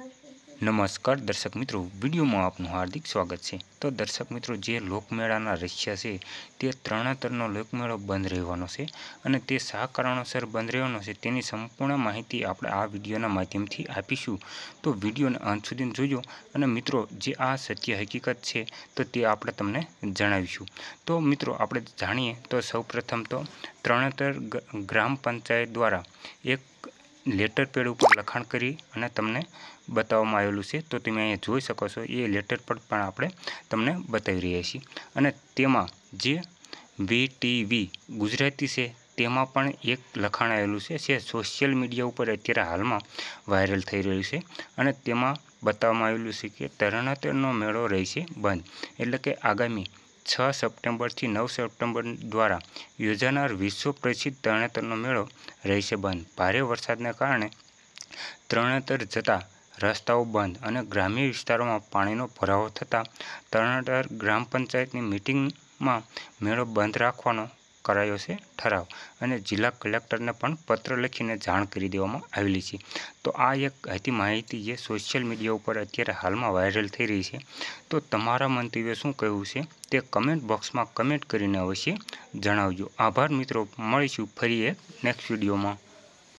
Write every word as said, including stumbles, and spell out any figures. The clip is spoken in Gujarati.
નમસ્કાર દર્શક મિત્રો, વિડીયોમાં આપનું હાર્દિક સ્વાગત છે। તો દર્શક મિત્રો, જે લોકમેળાના રસ્યા છે તે ત્રણેતરનો લોકમેળો બંધ રહેવાનો છે અને તે શા કારણોસર બંધ રહેવાનો છે તેની સંપૂર્ણ માહિતી આપણે આ વિડીયોના માધ્યમથી આપીશું। તો વિડીયોને અંત સુધી જોજો અને મિત્રો, જે આ સત્ય હકીકત છે તો તે આપણે તમને જણાવીશું। તો મિત્રો, આપણે જાણીએ તો સૌપ્રથમ તો ત્રણેતર ગ્રામ પંચાયત દ્વારા એક લેટર પેડ ઉપર લખાણ કરી અને તમને બતાવવામાં આવેલું છે। તો તમે અહીંયા જોઈ શકો છો, એ લેટર પેડ પણ આપણે તમને બતાવી રહ્યા છીએ અને તેમાં જે વીટીવી ગુજરાતી છે તેમાં પણ એક લખાણ આવેલું છે જે સોશિયલ મીડિયા ઉપર અત્યારે હાલમાં વાયરલ થઈ રહ્યું છે અને તેમાં બતાવવામાં આવેલું છે કે ત્રણેતરનો મેળો રહેશે બંધ, એટલે કે આગામી છ સપ્ટેમ્બરથી નવ સપ્ટેમ્બર દ્વારા યોજાનાર વિશ્વ પ્રસિદ્ધ ત્રણેતરનો મેળો રહેશે બંધ। ભારે વરસાદને કારણે ત્રણેતર જતા રસ્તાઓ બંધ અને ગ્રામ્ય વિસ્તારોમાં પાણીનો ભરાવો થતાં ત્રણેતર ગ્રામ પંચાયતની મિટિંગમાં મેળો બંધ રાખવાનો કરાયો છે ઠરાવ અને જિલ્લા કલેક્ટરને પણ પત્ર લખીને જાણ કરી દેવામાં આવેલી છે। તો આ એક હતી માહિતી જે સોશિયલ મીડિયા ઉપર અત્યારે હાલમાં વાયરલ થઈ રહી છે। તો તમારા મંતવ્ય શું કહેવું છે તે કમેન્ટ બોક્સમાં કમેન્ટ કરીને અવશ્ય જણાવજો। આભાર મિત્રો, મળીશું ફરી એક નેક્સ્ટ વિડીયોમાં।